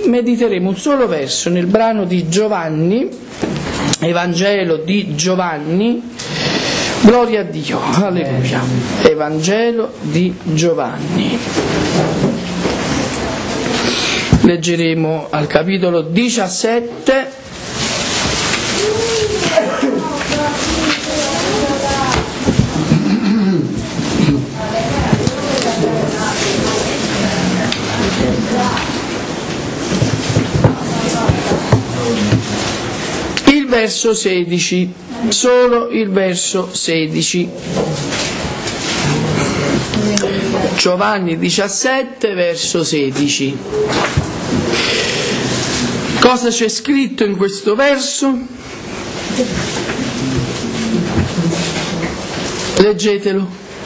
mediteremo un solo verso nel brano di Giovanni, Evangelo di Giovanni. Gloria a Dio, alleluia. Evangelo di Giovanni. Leggeremo al capitolo 17. Il verso 16, solo il verso 16. Giovanni 17, verso 16. Cosa c'è scritto in questo verso? Leggetelo.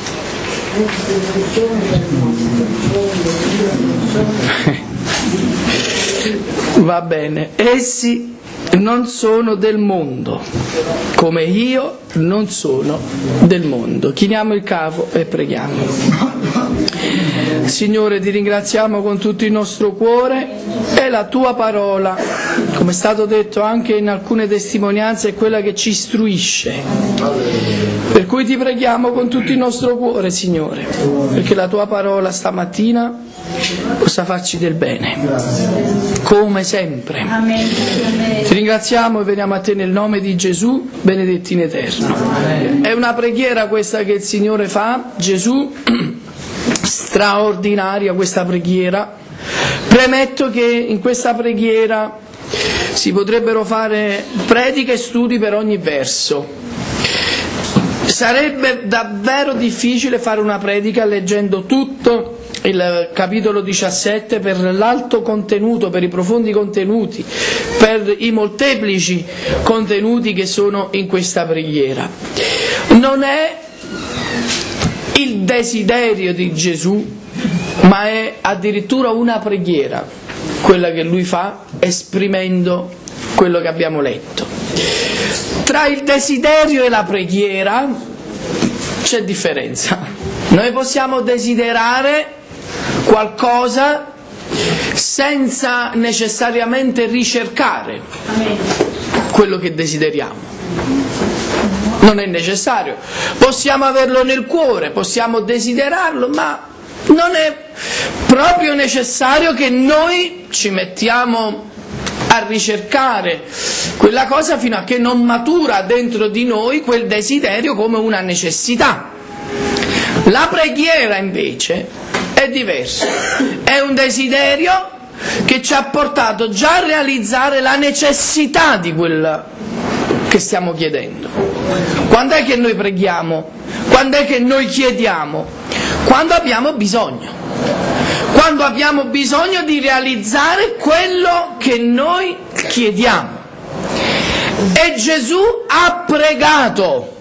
Va bene. Essi non sono del mondo, come io non sono del mondo. Chiniamo il capo e preghiamo. Signore, ti ringraziamo con tutto il nostro cuore, e la tua parola, come è stato detto anche in alcune testimonianze, è quella che ci istruisce. Per cui ti preghiamo con tutto il nostro cuore, Signore, perché la tua parola stamattina possa farci del bene, come sempre. Amen. Ti ringraziamo e veniamo a te nel nome di Gesù, benedetti in eterno. Amen. È una preghiera questa che il Signore fa, Gesù, straordinaria questa preghiera. Premetto che in questa preghiera si potrebbero fare prediche e studi per ogni verso. Sarebbe davvero difficile fare una predica leggendo tutto il capitolo 17 per l'alto contenuto, per i profondi contenuti, per i molteplici contenuti che sono in questa preghiera. Non è il desiderio di Gesù, ma è addirittura una preghiera, quella che lui fa esprimendo quello che abbiamo letto. Tra il desiderio e la preghiera c'è differenza. Noi possiamo desiderare qualcosa senza necessariamente ricercare quello che desideriamo. Non è necessario. Possiamo averlo nel cuore, possiamo desiderarlo, ma non è proprio necessario che noi ci mettiamo a ricercare quella cosa fino a che non matura dentro di noi quel desiderio come una necessità. La preghiera invece è diverso, è un desiderio che ci ha portato già a realizzare la necessità di quella che stiamo chiedendo. Quando è che noi preghiamo? Quando è che noi chiediamo? Quando abbiamo bisogno. Quando abbiamo bisogno di realizzare quello che noi chiediamo. E Gesù ha pregato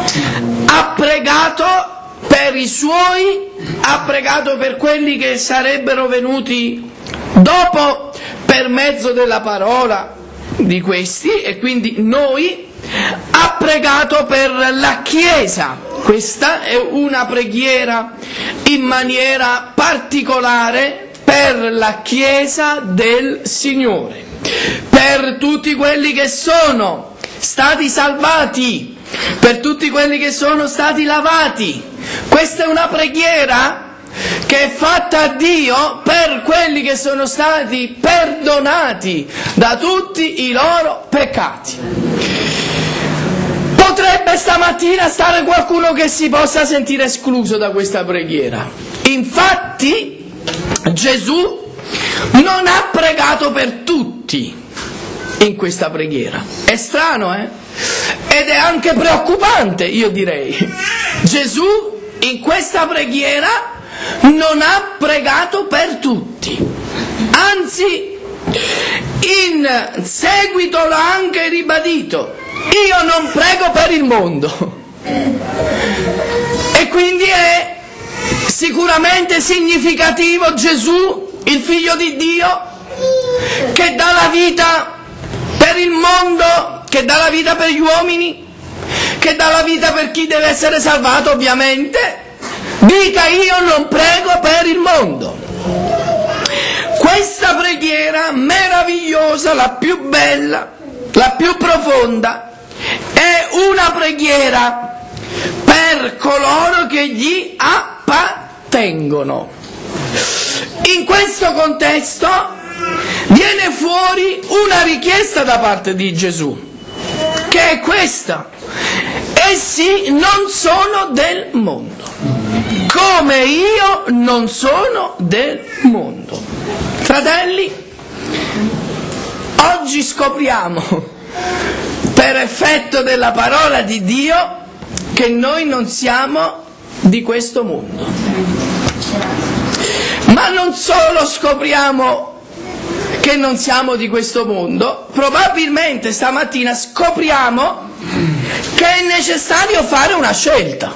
per i suoi, ha pregato per quelli che sarebbero venuti dopo per mezzo della parola di questi, e quindi noi, ha pregato per la Chiesa. Questa è una preghiera in maniera particolare per la Chiesa del Signore, per tutti quelli che sono stati salvati, per tutti quelli che sono stati lavati. Questa è una preghiera che è fatta a Dio per quelli che sono stati perdonati da tutti i loro peccati. Potrebbe stamattina stare qualcuno che si possa sentire escluso da questa preghiera. Infatti Gesù non ha pregato per tutti in questa preghiera. È strano, Ed è anche preoccupante, io direi. Gesù in questa preghiera non ha pregato per tutti. Anzi, in seguito l'ha anche ribadito: io non prego per il mondo. E quindi è sicuramente significativo Gesù, il Figlio di Dio, che dà la vita per il mondo, che dà la vita per gli uomini, che dà la vita per chi deve essere salvato, ovviamente. Dica: io non prego per il mondo. Questa preghiera mette cosa, la più bella, la più profonda, è una preghiera per coloro che gli appartengono. In questo contesto viene fuori una richiesta da parte di Gesù, che è questa: essi non sono del mondo, come io non sono del mondo. Fratelli, oggi scopriamo, per effetto della parola di Dio, che noi non siamo di questo mondo. Ma non solo scopriamo che non siamo di questo mondo, probabilmente stamattina scopriamo che è necessario fare una scelta,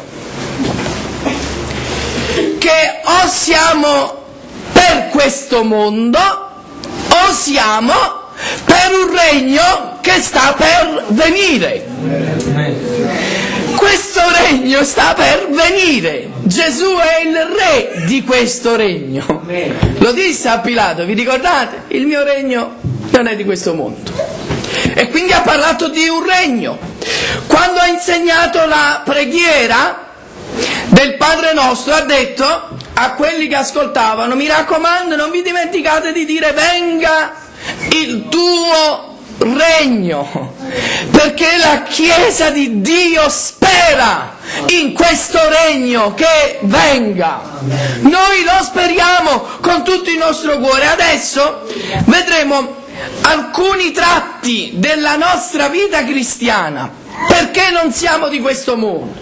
che o siamo per questo mondo o siamo per un regno che sta per venire. Questo regno sta per venire. Gesù è il re di questo regno. Lo disse a Pilato, vi ricordate? Il mio regno non è di questo mondo. E quindi ha parlato di un regno. Quando ha insegnato la preghiera del Padre nostro, ha detto a quelli che ascoltavano: mi raccomando, non vi dimenticate di dire venga il tuo regno, perché la Chiesa di Dio spera in questo regno che venga. Noi lo speriamo con tutto il nostro cuore. Adesso vedremo alcuni tratti della nostra vita cristiana, perché non siamo di questo mondo.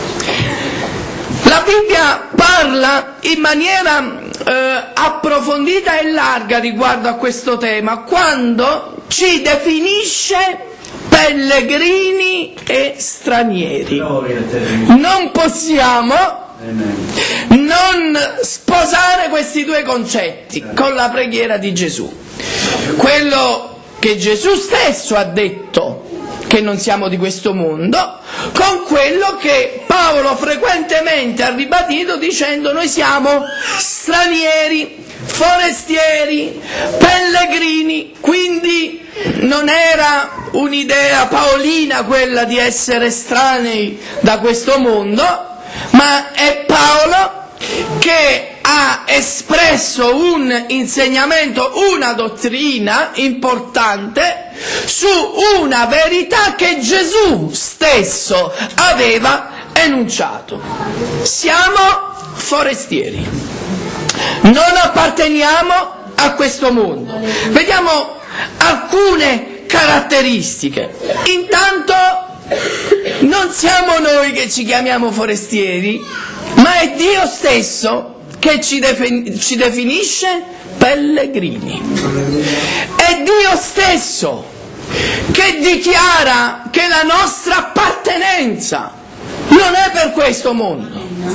La Bibbia parla in maniera approfondita e larga riguardo a questo tema, quando ci definisce pellegrini e stranieri. Non possiamo non sposare questi due concetti con la preghiera di Gesù. Quello che Gesù stesso ha detto, che non siamo di questo mondo, con quello che Paolo frequentemente ha ribadito dicendo: noi siamo stranieri, forestieri, pellegrini. Quindi non era un'idea paolina quella di essere estranei da questo mondo, ma è Paolo che ha espresso un insegnamento, una dottrina importante su una verità che Gesù stesso aveva enunciato. Siamo forestieri, non apparteniamo a questo mondo. Vediamo alcune caratteristiche. Intanto non siamo noi che ci chiamiamo forestieri, ma è Dio stesso che ci definisce pellegrini. È Dio stesso che dichiara che la nostra appartenenza non è per questo mondo,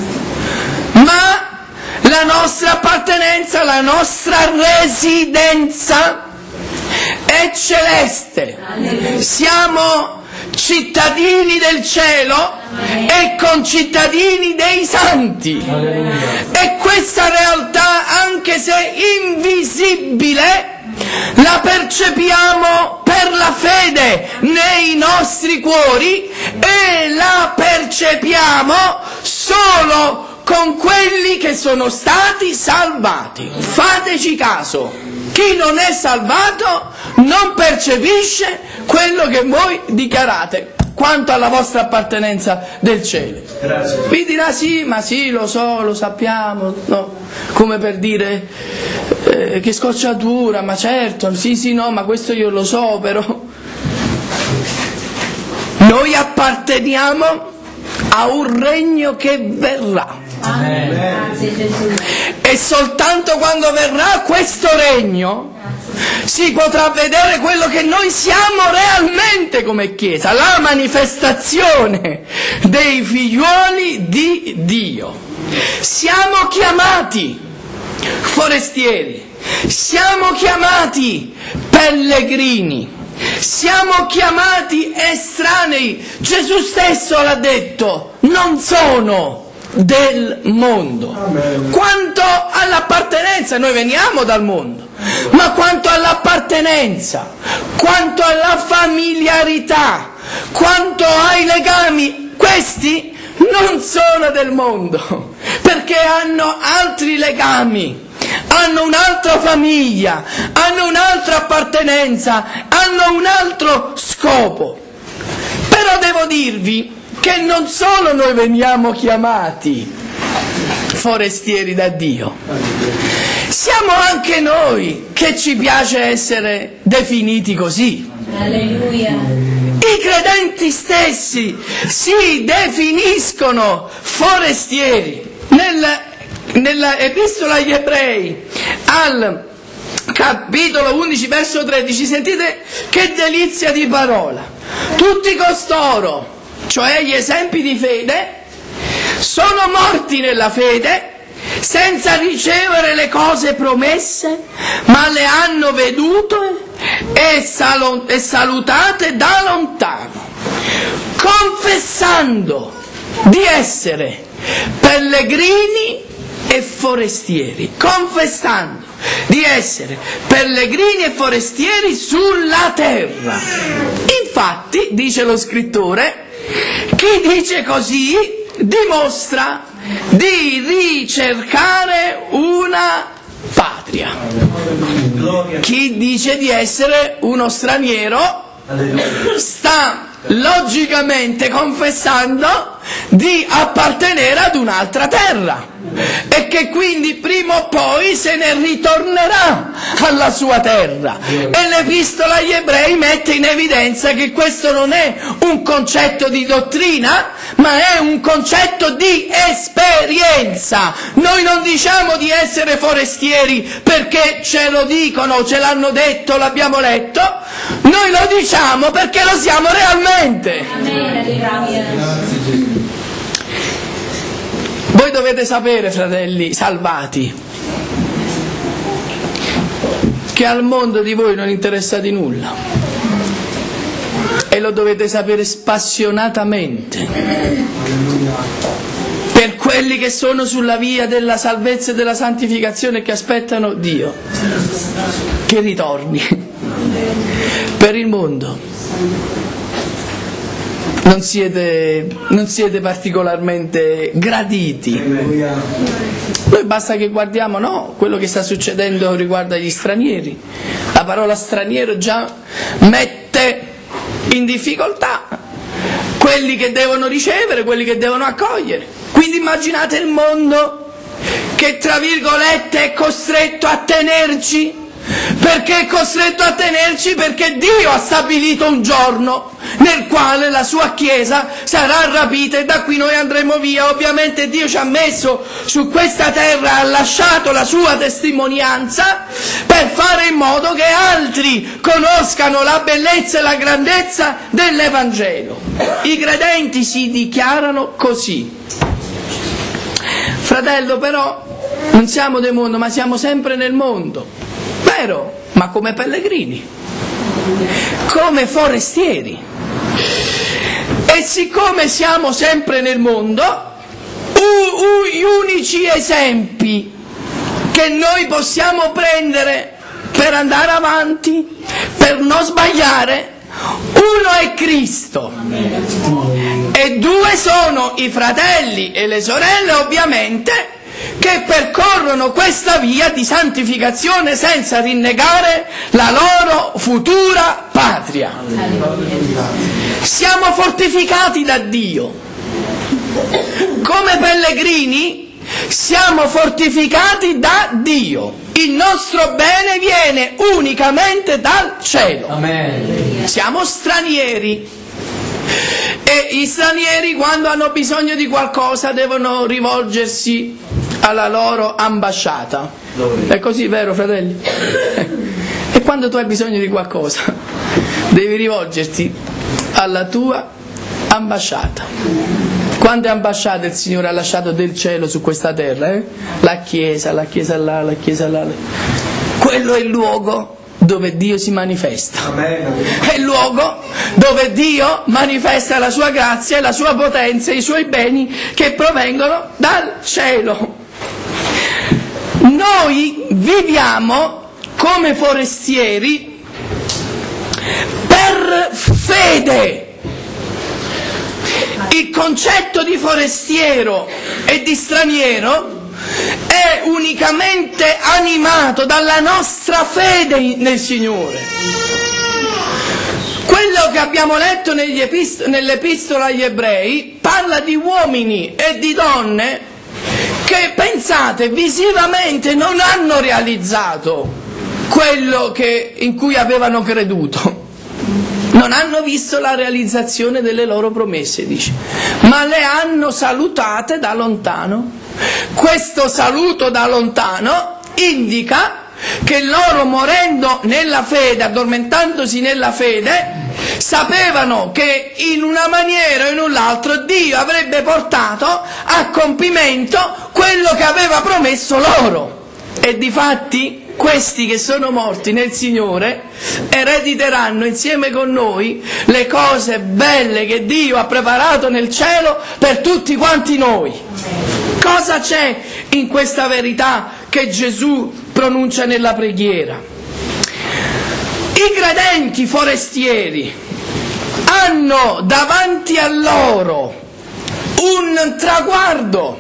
ma la nostra appartenenza, la nostra residenza è celeste. Siamo cittadini del cielo e concittadini dei santi. E questa realtà, anche se invisibile, la percepiamo per la fede nei nostri cuori e la percepiamo solo con quelli che sono stati salvati. Fateci caso, chi non è salvato non percepisce quello che voi dichiarate quanto alla vostra appartenenza del cielo. Grazie. Vi dirà: sì, ma sì, lo so, lo sappiamo, no? Come per dire che scocciatura, ma certo, sì, no, ma questo io lo so, però noi apparteniamo a un regno che verrà. E soltanto quando verrà questo regno si potrà vedere quello che noi siamo realmente come Chiesa, la manifestazione dei figliuoli di Dio. Siamo chiamati forestieri, siamo chiamati pellegrini, siamo chiamati estranei. Gesù stesso l'ha detto: non sono del mondo. Quanto all'appartenenza, noi veniamo dal mondo, ma quanto all'appartenenza all'appartenenza, quanto alla familiarità, quanto ai legami, questi non sono del mondo, perché hanno altri legami, hanno un'altra famiglia, hanno un'altra appartenenza, hanno un altro scopo. Però devo dirvi che non solo noi veniamo chiamati forestieri da Dio, siamo anche noi che ci piace essere definiti così. Alleluia. I credenti stessi si definiscono forestieri. Nella Epistola agli Ebrei, al capitolo 11, verso 13, sentite che delizia di parola. Tutti costoro, cioè gli esempi di fede, sono morti nella fede senza ricevere le cose promesse, ma le hanno vedute e salutate da lontano, confessando di essere pellegrini e forestieri, confessando di essere pellegrini e forestieri sulla terra. Infatti, dice lo scrittore, chi dice così dimostra di ricercare una patria. Chi dice di essere uno straniero sta logicamente confessando di appartenere ad un'altra terra e che quindi prima o poi se ne ritornerà alla sua terra. E l'Epistola agli Ebrei mette in evidenza che questo non è un concetto di dottrina, ma è un concetto di esperienza. Noi non diciamo di essere forestieri perché ce lo dicono, ce l'hanno detto, l'abbiamo letto, noi lo diciamo perché lo siamo realmente. Voi dovete sapere, fratelli salvati, che al mondo di voi non interessa di nulla, e lo dovete sapere spassionatamente. Per quelli che sono sulla via della salvezza e della santificazione, che aspettano Dio che ritorni. Per il mondo non siete particolarmente graditi. Noi basta che guardiamo, no, quello che sta succedendo riguardo agli stranieri. La parola straniero già mette in difficoltà quelli che devono ricevere, quelli che devono accogliere. Quindi immaginate il mondo che, tra virgolette, è costretto a tenerci. Perché è costretto a tenerci? Perché Dio ha stabilito un giorno nel quale la sua Chiesa sarà rapita e da qui noi andremo via. Ovviamente Dio ci ha messo su questa terra, ha lasciato la sua testimonianza per fare in modo che altri conoscano la bellezza e la grandezza dell'Evangelo. I credenti si dichiarano così. Fratello, però non siamo del mondo, ma siamo sempre nel mondo. Vero, ma come pellegrini, come forestieri. E siccome siamo sempre nel mondo, gli unici esempi che noi possiamo prendere per andare avanti, per non sbagliare, uno è Cristo e due sono i fratelli e le sorelle, ovviamente, che percorrono questa via di santificazione senza rinnegare la loro futura patria. Siamo fortificati da Dio. Come pellegrini siamo fortificati da Dio. Il nostro bene viene unicamente dal cielo. Amen. Siamo stranieri. E gli stranieri, quando hanno bisogno di qualcosa, devono rivolgersi alla loro ambasciata. È così, vero, fratelli? E quando tu hai bisogno di qualcosa, devi rivolgerti alla tua ambasciata. Quante ambasciate il Signore ha lasciato del cielo su questa terra? La Chiesa là, la Chiesa là. Quello è il luogo dove Dio si manifesta. È il luogo dove Dio manifesta la sua grazia, la sua potenza, i suoi beni che provengono dal cielo. Noi viviamo come forestieri per fede. Il concetto di forestiero e di straniero è unicamente animato dalla nostra fede nel Signore. Quello che abbiamo letto nell'Epistola agli Ebrei parla di uomini e di donne che, pensate, visivamente non hanno realizzato quello in cui avevano creduto. Non hanno visto la realizzazione delle loro promesse, dice, ma le hanno salutate da lontano. Questo saluto da lontano indica che loro, morendo nella fede, addormentandosi nella fede, sapevano che in una maniera o in un'altra Dio avrebbe portato a compimento quello che aveva promesso loro. E difatti questi che sono morti nel Signore erediteranno insieme con noi le cose belle che Dio ha preparato nel cielo per tutti quanti noi. Cosa c'è in questa verità che Gesù pronuncia nella preghiera? I credenti forestieri hanno davanti a loro un traguardo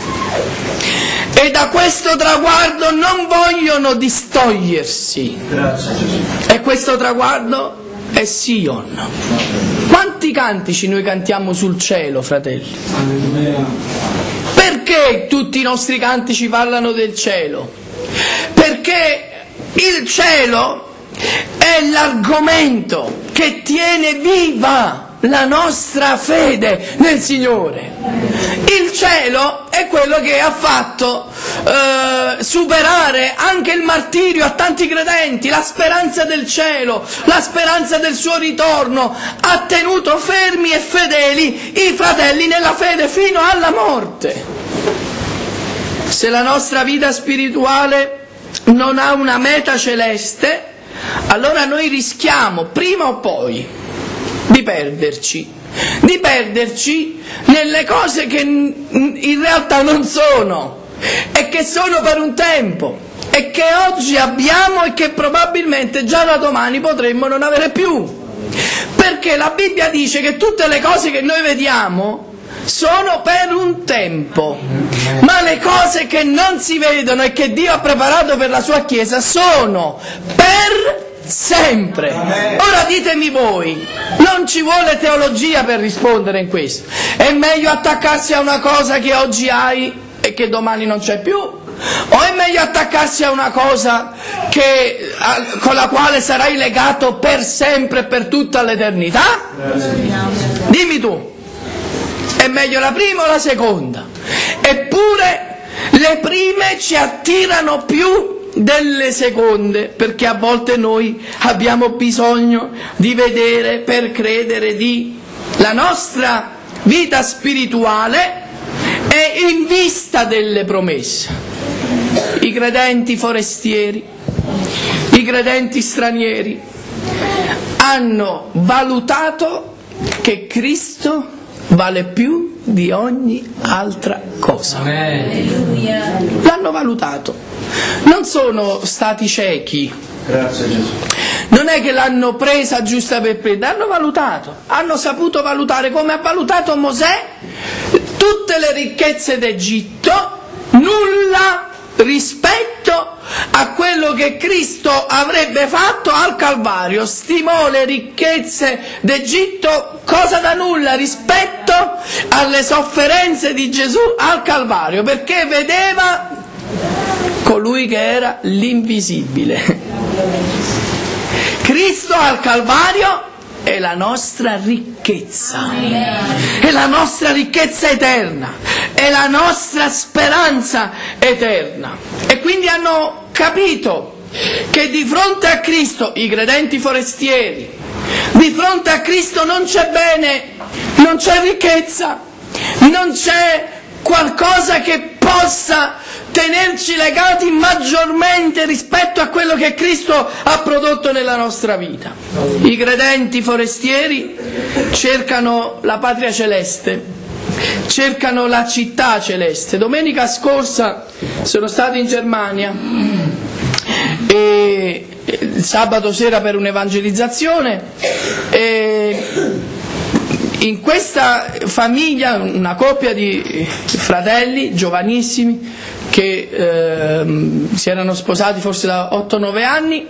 e da questo traguardo non vogliono distogliersi. E questo traguardo è Sion. Quanti cantici noi cantiamo sul cielo, fratelli? Perché tutti i nostri cantici parlano del cielo? Perché il cielo è l'argomento che tiene viva la nostra fede nel Signore. Il cielo è quello che ha fatto superare anche il martirio a tanti credenti. La speranza del cielo, la speranza del suo ritorno ha tenuto fermi e fedeli i fratelli nella fede fino alla morte. Se la nostra vita spirituale non ha una meta celeste, allora noi rischiamo prima o poi di perderci nelle cose che in realtà non sono e che sono per un tempo e che oggi abbiamo e che probabilmente già da domani potremmo non avere più, perché la Bibbia dice che tutte le cose che noi vediamo sono per un tempo, ma le cose che non si vedono e che Dio ha preparato per la sua Chiesa sono per sempre. Ora ditemi voi, non ci vuole teologia per rispondere in questo. È meglio attaccarsi a una cosa che oggi hai e che domani non c'è più? O è meglio attaccarsi a una cosa con la quale sarai legato per sempre e per tutta l'eternità? Dimmi tu, è meglio la prima o la seconda? Eppure le prime ci attirano più delle seconde, perché a volte noi abbiamo bisogno di vedere per credere la nostra vita spirituale è in vista delle promesse. I credenti forestieri, i credenti stranieri hanno valutato che Cristo vale più di ogni altra cosa. L'hanno valutato. Non sono stati ciechi. Grazie Gesù. Non è che l'hanno presa giusta per prendere, hanno valutato, hanno saputo valutare, come ha valutato Mosè, tutte le ricchezze d'Egitto, nulla rispetto a quello che Cristo avrebbe fatto al Calvario. Stimò le ricchezze d'Egitto cosa da nulla rispetto alle sofferenze di Gesù al Calvario, perché vedeva colui che era l'invisibile. Cristo al Calvario è la nostra ricchezza, è la nostra ricchezza eterna, è la nostra speranza eterna. E quindi hanno capito che di fronte a Cristo, i credenti forestieri, di fronte a Cristo non c'è bene, non c'è ricchezza, non c'è qualcosa che possa tenerci legati maggiormente rispetto a quello che Cristo ha prodotto nella nostra vita. I credenti forestieri cercano la patria celeste, cercano la città celeste. Domenica scorsa sono stato in Germania e il sabato sera per un'evangelizzazione, e in questa famiglia una coppia di fratelli giovanissimi che si erano sposati forse da 8-9 anni,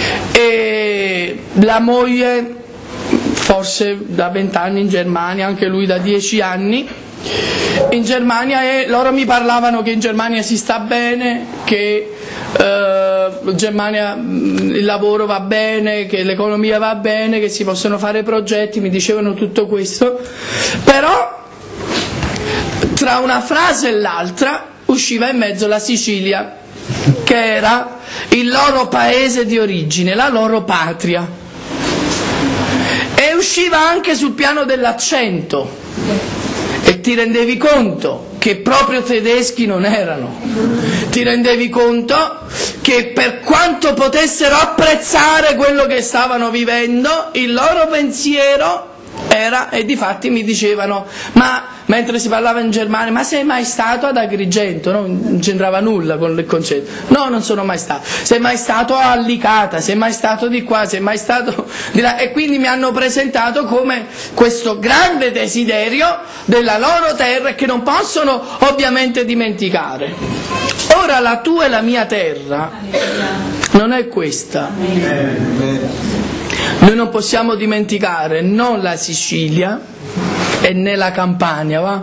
e la moglie forse da 20 anni in Germania, anche lui da 10 anni in Germania, e loro mi parlavano che in Germania si sta bene, che in Germania il lavoro va bene, che l'economia va bene, che si possono fare progetti, mi dicevano tutto questo, però tra una frase e l'altra usciva in mezzo la Sicilia, che era il loro paese di origine, la loro patria. E usciva anche sul piano dell'accento, e ti rendevi conto che proprio tedeschi non erano, ti rendevi conto che per quanto potessero apprezzare quello che stavano vivendo, il loro pensiero era, e difatti mi dicevano, ma mentre si parlava in Germania, ma sei mai stato ad Agrigento? No, non c'entrava nulla con il concetto. No, non sono mai stato. Sei mai stato a Licata? Sei mai stato di qua? Sei mai stato di là? E quindi mi hanno presentato come questo grande desiderio della loro terra che non possono ovviamente dimenticare. Ora la tua e la mia terra non è questa. Noi non possiamo dimenticare non la Sicilia e né la Campania, va?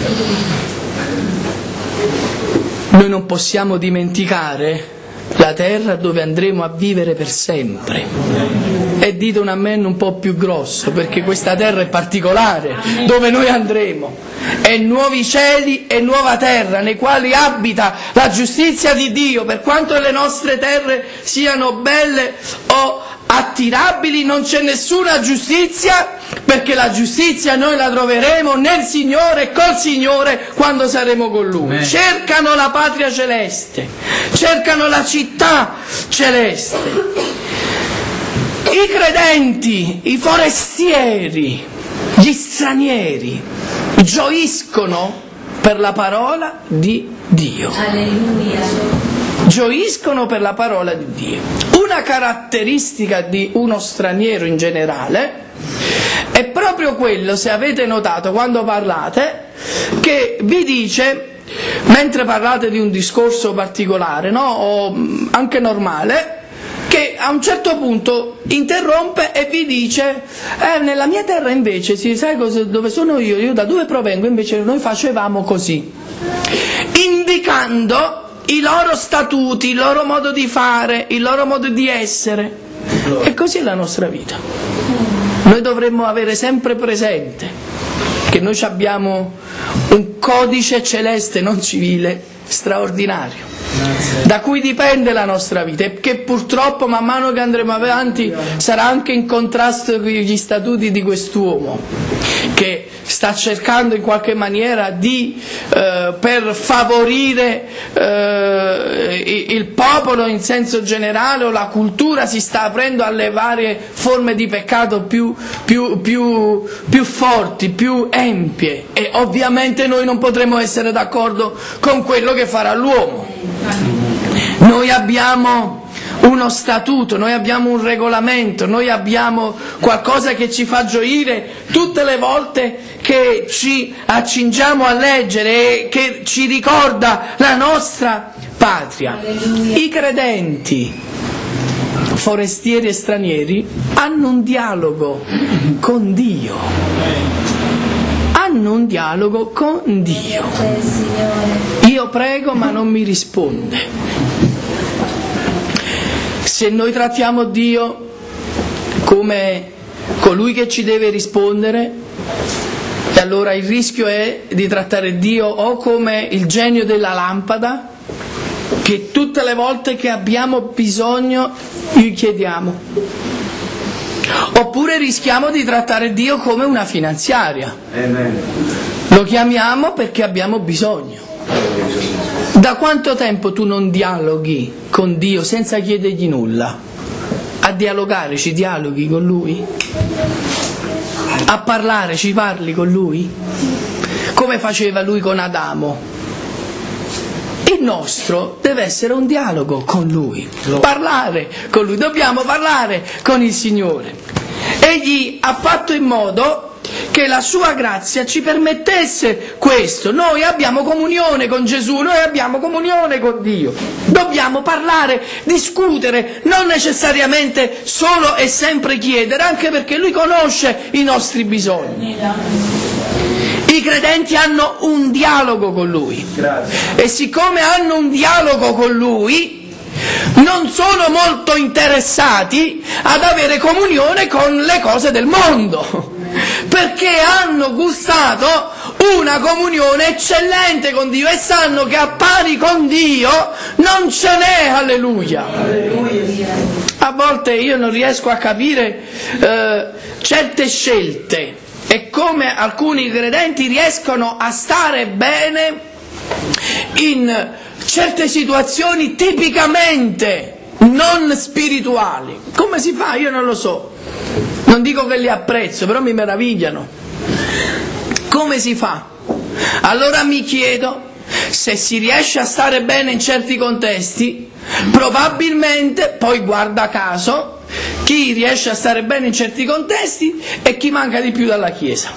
Noi non possiamo dimenticare la terra dove andremo a vivere per sempre. E dite un amen un po' più grosso, perché questa terra è particolare, dove noi andremo. E nuovi cieli e nuova terra, nei quali abita la giustizia di Dio. Per quanto le nostre terre siano belle o attirabili, non c'è nessuna giustizia, perché la giustizia noi la troveremo nel Signore e col Signore quando saremo con Lui. Cercano la patria celeste, cercano la città celeste. I credenti, i forestieri, gli stranieri gioiscono per la parola di Dio. Alleluia. Gioiscono per la parola di Dio. Una caratteristica di uno straniero in generale è proprio quello, se avete notato quando parlate, che vi dice, mentre parlate di un discorso particolare, no? O anche normale, che a un certo punto interrompe e vi dice nella mia terra invece, sai dove sono io da dove provengo, invece noi facevamo così, indicando i loro statuti, il loro modo di fare, il loro modo di essere. E così è la nostra vita. Noi dovremmo avere sempre presente che noi abbiamo un codice celeste, non civile, straordinario, da cui dipende la nostra vita, e che purtroppo man mano che andremo avanti sarà anche in contrasto con gli statuti di quest'uomo, che sta cercando in qualche maniera di per favorire il popolo in senso generale, o la cultura, si sta aprendo alle varie forme di peccato più forti, più empie, e ovviamente noi non potremo essere d'accordo con quello che farà l'uomo. Noi abbiamo uno statuto, noi abbiamo un regolamento, noi abbiamo qualcosa che ci fa gioire tutte le volte che ci accingiamo a leggere e che ci ricorda la nostra patria. I credenti, forestieri e stranieri, hanno un dialogo con Dio. Hanno un dialogo con Dio. Io prego ma non mi risponde. Se noi trattiamo Dio come colui che ci deve rispondere, e allora il rischio è di trattare Dio o come il genio della lampada, che tutte le volte che abbiamo bisogno gli chiediamo, oppure rischiamo di trattare Dio come una finanziaria. Lo chiamiamo perché abbiamo bisogno. Da quanto tempo tu non dialoghi con Dio senza chiedergli nulla? A dialogare ci dialoghi con Lui? A parlare ci parli con Lui? Come faceva Lui con Adamo? Il nostro deve essere un dialogo con Lui, parlare con Lui, dobbiamo parlare con il Signore. Egli ha fatto in modo che la sua grazia ci permettesse questo. Noi abbiamo comunione con Gesù, noi abbiamo comunione con Dio. Dobbiamo parlare, discutere, non necessariamente solo e sempre chiedere, anche perché Lui conosce i nostri bisogni. I credenti hanno un dialogo con Lui. E siccome hanno un dialogo con Lui, non sono molto interessati ad avere comunione con le cose del mondo, perché hanno gustato una comunione eccellente con Dio e sanno che a pari con Dio non ce n'è, alleluia. A volte io non riesco a capire certe scelte e come alcuni credenti riescono a stare bene in certe situazioni tipicamente non spirituali. Come si fa? Io non lo so. Non dico che li apprezzo, però mi meravigliano. Come si fa? Allora mi chiedo, se si riesce a stare bene in certi contesti, probabilmente, poi guarda caso, chi riesce a stare bene in certi contesti è chi manca di più dalla Chiesa.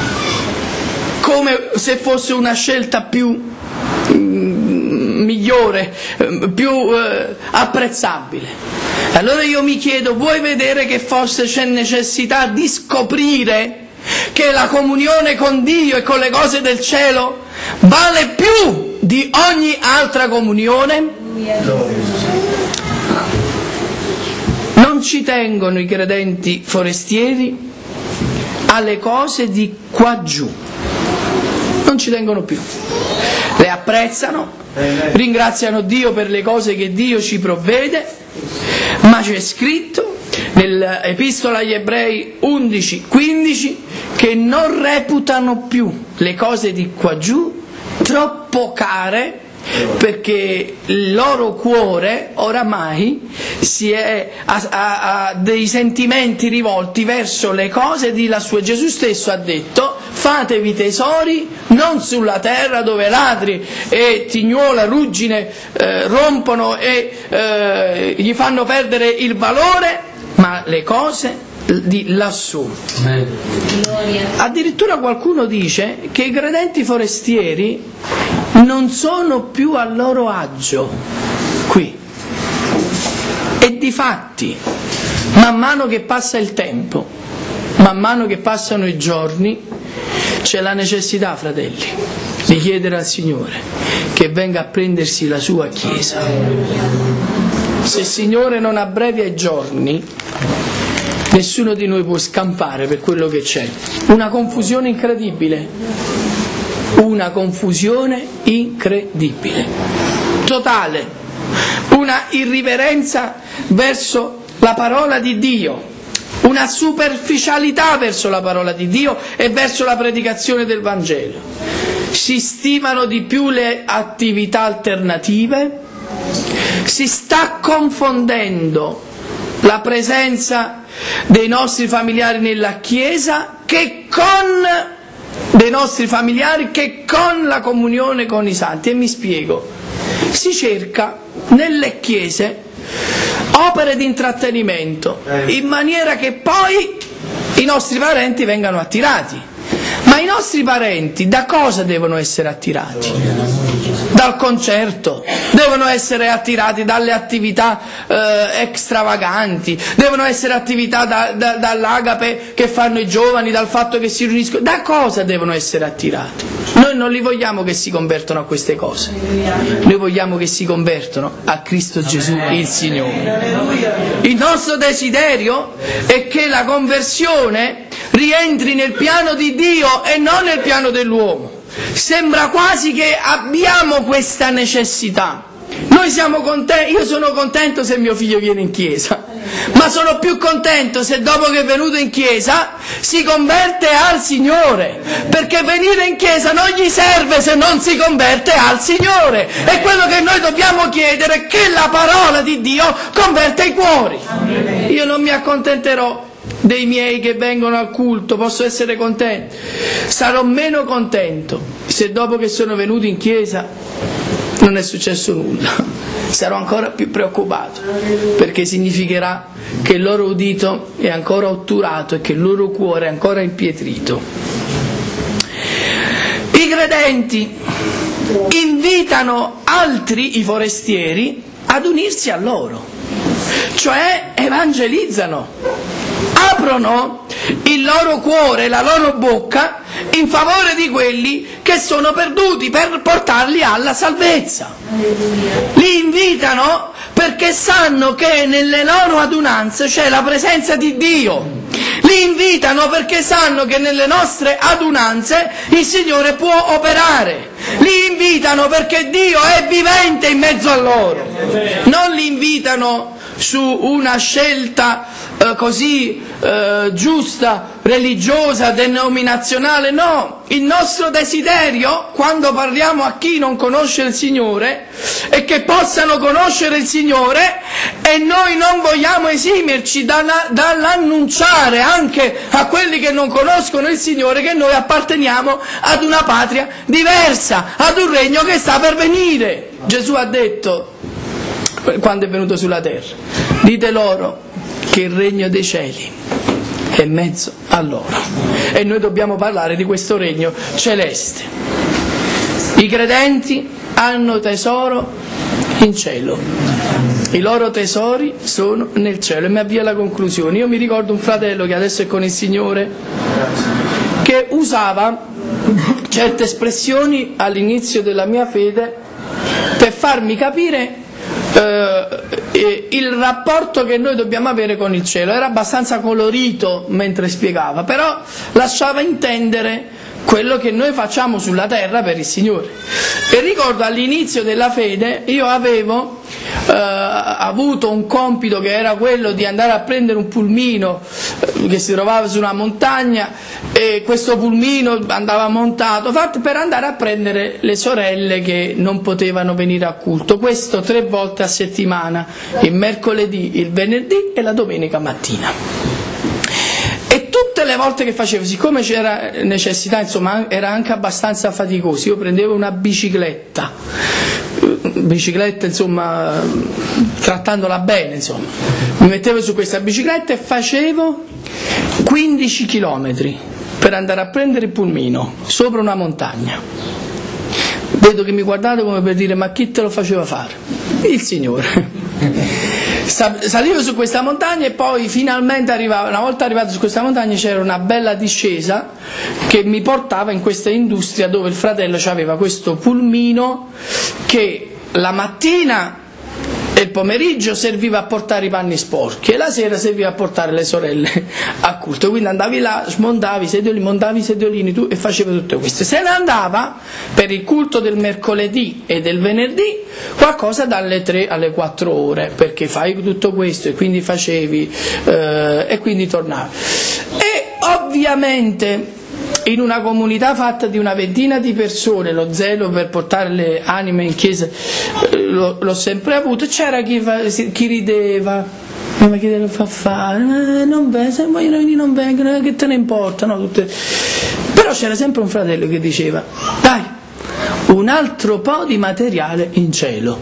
Come se fosse una scelta più migliore, più apprezzabile. Allora io mi chiedo, vuoi vedere che forse c'è necessità di scoprire che la comunione con Dio e con le cose del cielo vale più di ogni altra comunione? Non ci tengono i credenti forestieri alle cose di qua giù, non ci tengono più, le apprezzano, ringraziano Dio per le cose che Dio ci provvede, ma c'è scritto nell'Epistola agli Ebrei 11:15 che non reputano più le cose di qua giù troppo care, perché il loro cuore oramai ha dei sentimenti rivolti verso le cose di lassù. Gesù stesso ha detto: fatevi tesori non sulla terra dove ladri e tignuola, ruggine rompono e gli fanno perdere il valore, ma le cose di lassù. Addirittura qualcuno dice che i credenti forestieri non sono più a loro agio qui, e difatti man mano che passa il tempo, man mano che passano i giorni, c'è la necessità, fratelli, di chiedere al Signore che venga a prendersi la sua Chiesa. Se il Signore non abbrevia i giorni, nessuno di noi può scampare per quello che c'è. Una confusione incredibile, una confusione incredibile, totale, una irriverenza verso la parola di Dio, una superficialità verso la parola di Dio e verso la predicazione del Vangelo. Si stimano di più le attività alternative, si sta confondendo la presenza dei nostri familiari nella Chiesa dei nostri familiari che con la comunione con i santi. E mi spiego: si cerca nelle chiese opere di intrattenimento in maniera che poi i nostri parenti vengano attirati. Ma i nostri parenti da cosa devono essere attirati? Dal concerto, devono essere attirati dalle attività extravaganti, devono essere attività dall'agape che fanno i giovani, dal fatto che si riuniscono. Da cosa devono essere attirati? Noi non li vogliamo che si convertono a queste cose, noi vogliamo che si convertono a Cristo Gesù il Signore. Il nostro desiderio è che la conversione rientri nel piano di Dio e non nel piano dell'uomo. Sembra quasi che abbiamo questa necessità. Noi siamo contenti, io sono contento se mio figlio viene in chiesa, ma sono più contento se dopo che è venuto in chiesa si converte al Signore, perché venire in chiesa non gli serve se non si converte al Signore. E quello che noi dobbiamo chiedere è che la parola di Dio converte i cuori. Io non mi accontenterò dei miei che vengono al culto, posso essere contento, sarò meno contento se dopo che sono venuti in chiesa non è successo nulla, sarò ancora più preoccupato, perché significherà che il loro udito è ancora otturato e che il loro cuore è ancora impietrito. I credenti invitano altri, i forestieri, ad unirsi a loro, cioè evangelizzano, aprono il loro cuore, la loro bocca in favore di quelli che sono perduti, per portarli alla salvezza. Li invitano perché sanno che nelle loro adunanze c'è la presenza di Dio. Li invitano perché sanno che nelle nostre adunanze il Signore può operare. Li invitano perché Dio è vivente in mezzo a loro. Non li invitano su una scelta così giusta, religiosa, denominazionale, no. Il nostro desiderio, quando parliamo a chi non conosce il Signore, è che possano conoscere il Signore, e noi non vogliamo esimerci dall'annunciare anche a quelli che non conoscono il Signore che noi apparteniamo ad una patria diversa, ad un regno che sta per venire. Gesù ha detto, quando è venuto sulla terra, dite loro che il regno dei cieli è in mezzo a loro, e noi dobbiamo parlare di questo regno celeste. I credenti hanno tesoro in cielo, i loro tesori sono nel cielo. E mi avvio alla conclusione. Io mi ricordo un fratello che adesso è con il Signore, che usava certe espressioni all'inizio della mia fede per farmi capire il rapporto che noi dobbiamo avere con il cielo. Era abbastanza colorito mentre spiegava, però lasciava intendere quello che noi facciamo sulla terra per il Signore. E ricordo all'inizio della fede io avevo avuto un compito che era quello di andare a prendere un pulmino che si trovava su una montagna, e questo pulmino andava montato per andare a prendere le sorelle che non potevano venire a culto, questo 3 volte a settimana, il mercoledì, il venerdì e la domenica mattina. E tutte le volte che facevo, siccome c'era necessità, insomma era anche abbastanza faticoso, io prendevo una bicicletta, insomma, trattandola bene, insomma, mi mettevo su questa bicicletta e facevo 15 chilometri per andare a prendere il pulmino sopra una montagna. Vedo che mi guardate come per dire: ma chi te lo faceva fare? Il Signore. Salivo su questa montagna e poi finalmente una volta arrivato su questa montagna c'era una bella discesa che mi portava in questa industria dove il fratello aveva questo pulmino che la mattina e il pomeriggio serviva a portare i panni sporchi e la sera serviva a portare le sorelle a culto. Quindi andavi là, montavi i sediolini tu, e facevi tutto questo. Se ne andava per il culto del mercoledì e del venerdì qualcosa dalle 3 alle 4 ore, perché fai tutto questo e quindi facevi e quindi tornavi. E ovviamente in una comunità fatta di una ventina di persone lo zelo per portare le anime in chiesa l'ho sempre avuto. C'era chi rideva: ma chi te lo fa fare? Non se vogliono venire non vengono, che te ne importa, no? Però c'era sempre un fratello che diceva: dai, un altro po' di materiale in cielo.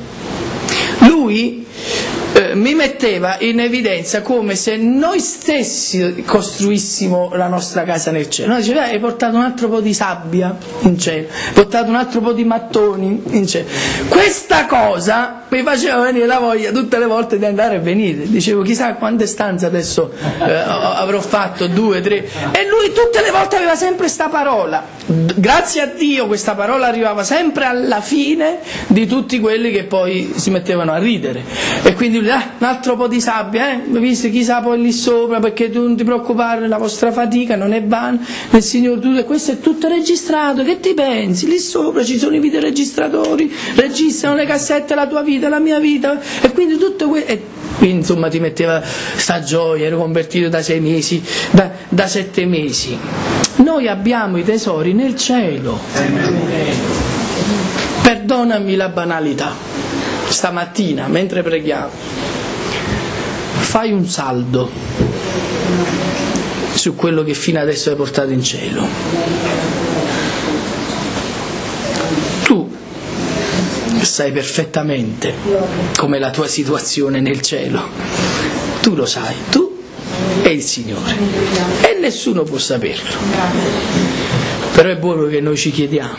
Lui mi metteva in evidenza come se noi stessi costruissimo la nostra casa nel cielo. No, diceva: hai portato un altro po' di sabbia in cielo, hai portato un altro po' di mattoni in cielo. Questa cosa mi faceva venire la voglia tutte le volte di andare e venire. Dicevo: chissà quante stanze adesso avrò fatto, 2, 3. E lui tutte le volte aveva sempre sta parola. Grazie a Dio questa parola arrivava sempre alla fine di tutti quelli che poi si mettevano a ridere. E quindi lui: un altro po' di sabbia, visto chissà poi lì sopra, perché tu non ti preoccupare, la vostra fatica non è vana nel Signore tutto, e questo è tutto registrato, che ti pensi? Lì sopra ci sono i videoregistratori, registrano le cassette, la tua vita, la mia vita, e quindi tutto questo. E quindi insomma ti metteva sta gioia, ero convertito da 6 mesi, da 7 mesi. Noi abbiamo i tesori nel cielo. Perdonami la banalità, stamattina mentre preghiamo, fai un saldo su quello che fino adesso hai portato in cielo. Tu sai perfettamente com'è la tua situazione nel cielo. Tu lo sai, tu e il Signore, e nessuno può saperlo. Però è buono che noi ci chiediamo,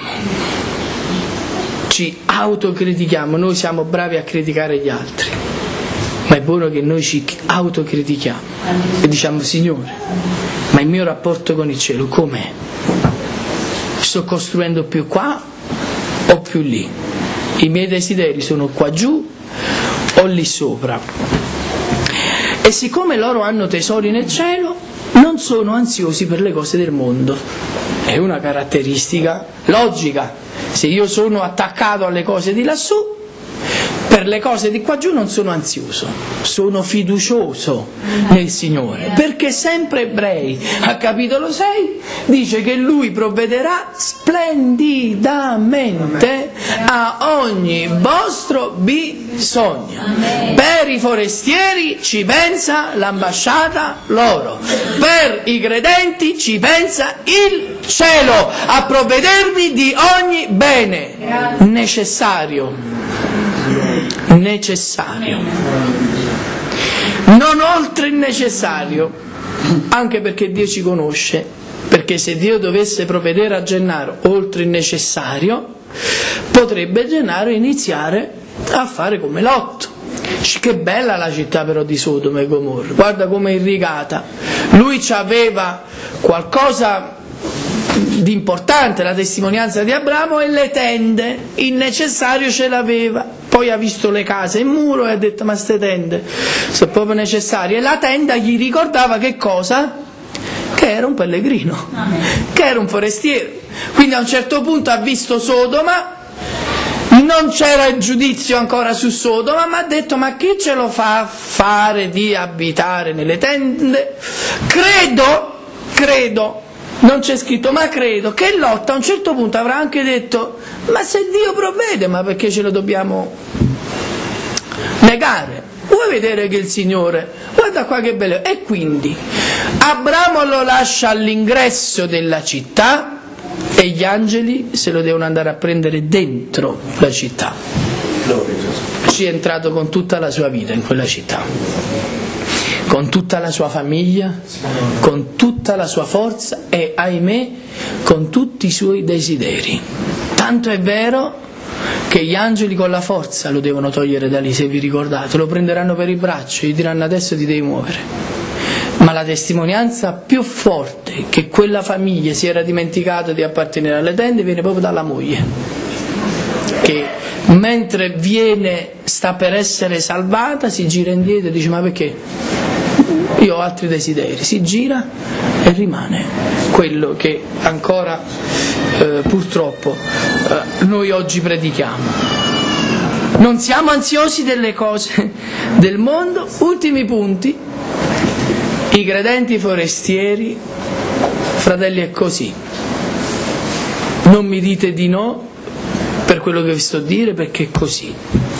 ci autocritichiamo. Noi siamo bravi a criticare gli altri, ma è buono che noi ci autocritichiamo e diciamo: Signore, ma il mio rapporto con il cielo com'è? Sto costruendo più qua o più lì? I miei desideri sono qua giù o lì sopra? E siccome loro hanno tesori nel cielo, non sono ansiosi per le cose del mondo. È una caratteristica logica. Se io sono attaccato alle cose di lassù, per le cose di qua giù non sono ansioso, sono fiducioso nel Signore, perché sempre Ebrei, a capitolo 6, dice che Lui provvederà splendidamente a ogni vostro bisogno. Per i forestieri ci pensa l'ambasciata loro, per i credenti ci pensa il cielo a provvedervi di ogni bene necessario, non oltre il necessario, anche perché Dio ci conosce, perché se Dio dovesse provvedere a Gennaro oltre il necessario, potrebbe Gennaro iniziare a fare come Lot. Che bella la città però di Sodoma e Gomorra, guarda come è irrigata. Lui aveva qualcosa di importante, la testimonianza di Abramo e le tende, il necessario ce l'aveva. Poi ha visto le case in muro e ha detto: ma ste tende sono proprio necessarie. E la tenda gli ricordava che cosa? Che era un pellegrino, che era un forestiero. Quindi a un certo punto ha visto Sodoma, non c'era il giudizio ancora su Sodoma, ma ha detto: ma chi ce lo fa fare di abitare nelle tende? Credo, non c'è scritto, ma credo che Lot a un certo punto avrà anche detto: ma se Dio provvede, ma perché ce lo dobbiamo negare? Vuoi vedere che il Signore, guarda qua che bello. E quindi Abramo lo lascia all'ingresso della città e gli angeli se lo devono andare a prendere dentro la città. Ci è entrato con tutta la sua vita in quella città, con tutta la sua famiglia, con tutta la sua forza e, ahimè, con tutti i suoi desideri. Tanto è vero che gli angeli con la forza lo devono togliere da lì, se vi ricordate, lo prenderanno per il braccio e gli diranno: adesso ti devi muovere. Ma la testimonianza più forte che quella famiglia si era dimenticata di appartenere alle tende viene proprio dalla moglie, che mentre sta per essere salvata si gira indietro e dice: ma perché? Io ho altri desideri. Si gira e rimane quello che ancora purtroppo noi oggi predichiamo. Non siamo ansiosi delle cose del mondo. Ultimi punti: i credenti forestieri, fratelli, è così. Non mi dite di no per quello che vi sto a dire, perché è così.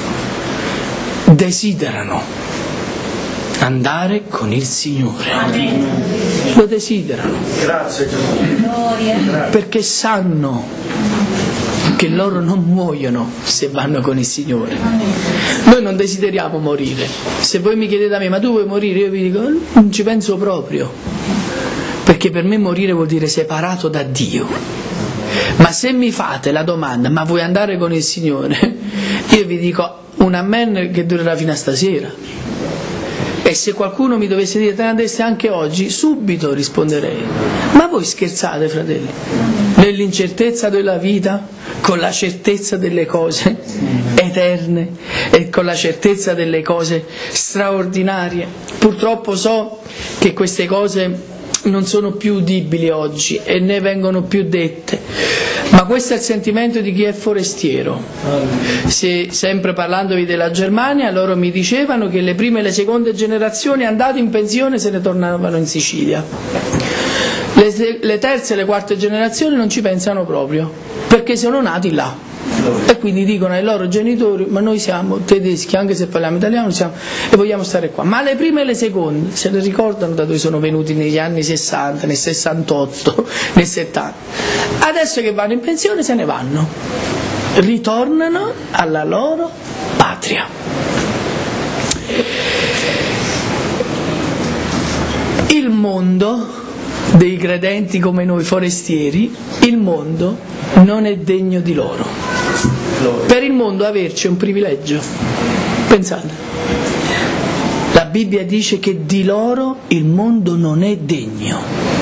Desiderano andare con il Signore. Lo desiderano. Grazie. Perché sanno che loro non muoiono se vanno con il Signore. Noi non desideriamo morire. Se voi mi chiedete a me: ma tu vuoi morire? Io vi dico: non ci penso proprio, perché per me morire vuol dire separato da Dio. Ma se mi fate la domanda: ma vuoi andare con il Signore? Io vi dico un amen che durerà fino a stasera. E se qualcuno mi dovesse dire: te ne andresti anche oggi? Subito risponderei: ma voi scherzate, fratelli? Nell'incertezza della vita, con la certezza delle cose eterne e con la certezza delle cose straordinarie. Purtroppo so che queste cose non sono più udibili oggi e ne vengono più dette, ma questo è il sentimento di chi è forestiero. Se, sempre parlandovi della Germania, loro mi dicevano che le prime e le seconde generazioni andate in pensione se ne tornavano in Sicilia. Le terze e le quarte generazioni non ci pensano proprio, perché sono nati là e quindi dicono ai loro genitori: ma noi siamo tedeschi, anche se parliamo italiano e vogliamo stare qua. Ma le prime e le seconde se ne ricordano da dove sono venuti negli anni 60, nel 68, nel 70. Adesso che vanno in pensione se ne vanno. ritornano alla loro patria. Il mondo dei credenti come noi forestieri, il mondo non è degno di loro. Per il mondo averci è un privilegio. Pensate, la Bibbia dice che di loro il mondo non è degno.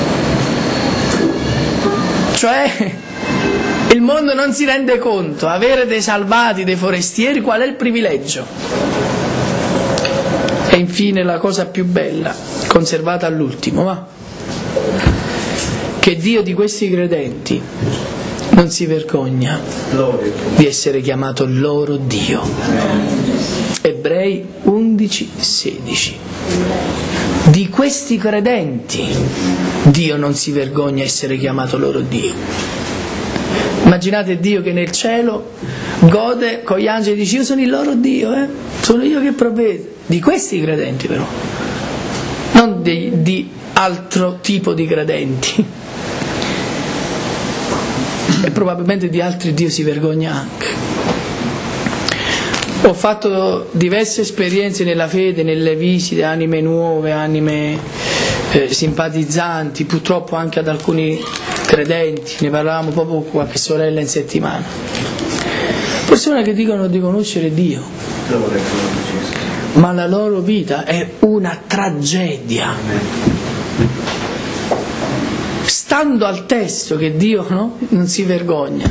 Cioè, il mondo non si rende conto, avere dei salvati, dei forestieri, qual è il privilegio? E infine la cosa più bella, conservata all'ultimo, va? Che Dio di questi credenti non si vergogna di essere chiamato loro Dio. Ebrei 11:16. Di questi credenti Dio non si vergogna di essere chiamato loro Dio. Immaginate Dio che nel cielo gode con gli angeli e dice: io sono il loro Dio, sono io che provvedo. Di questi credenti però, non di altro tipo di credenti. E probabilmente di altri Dio si vergogna anche. Ho fatto diverse esperienze nella fede, nelle visite, anime nuove, anime simpatizzanti, purtroppo anche ad alcuni credenti, ne parlavamo proprio con qualche sorella in settimana. Persone che dicono di conoscere Dio, ma la loro vita è una tragedia. Stando al testo che Dio non si vergogna.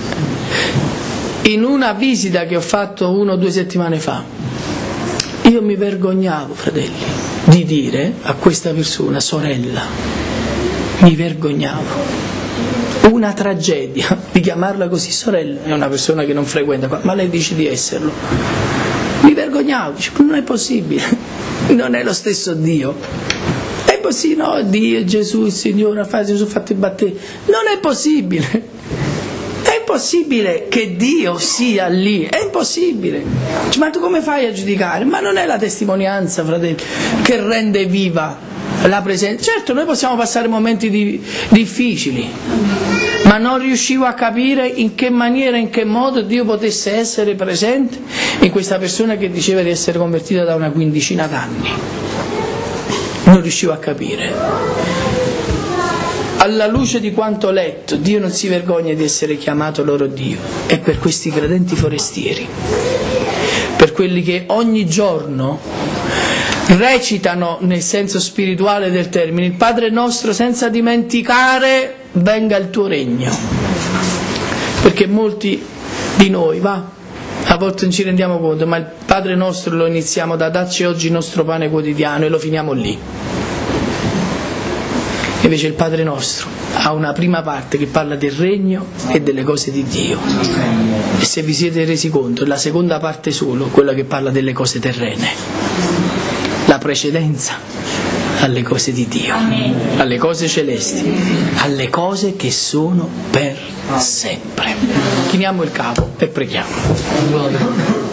In una visita che ho fatto 1 o 2 settimane fa, io mi vergognavo, fratelli, di dire a questa persona, sorella, mi vergognavo. Una tragedia di chiamarla così, sorella, è una persona che non frequenta qua, ma lei dice di esserlo. Mi vergognavo, dice, non è possibile, non è lo stesso Dio. È possibile, no, Dio, Gesù, il Signore, Gesù ha fatto il battesimo. Non è possibile. È impossibile che Dio sia lì, è impossibile. Ma tu come fai a giudicare? Ma non è la testimonianza, fratelli, che rende viva la presenza. Certo, noi possiamo passare momenti difficili, ma non riuscivo a capire in che maniera, in che modo Dio potesse essere presente in questa persona che diceva di essere convertita da una quindicina d'anni. Non riuscivo a capire. Alla luce di quanto ho letto, Dio non si vergogna di essere chiamato loro Dio. E per questi credenti forestieri, per quelli che ogni giorno recitano nel senso spirituale del termine il Padre nostro senza dimenticare venga il tuo regno. Perché molti di noi, a volte non ci rendiamo conto, ma il Padre nostro lo iniziamo da dacci oggi il nostro pane quotidiano e lo finiamo lì. Invece il Padre nostro ha una prima parte che parla del regno e delle cose di Dio. E se vi siete resi conto, è la seconda parte solo, quella che parla delle cose terrene. La precedenza alle cose di Dio, alle cose celesti, alle cose che sono per sempre. Chiniamo il capo e preghiamo.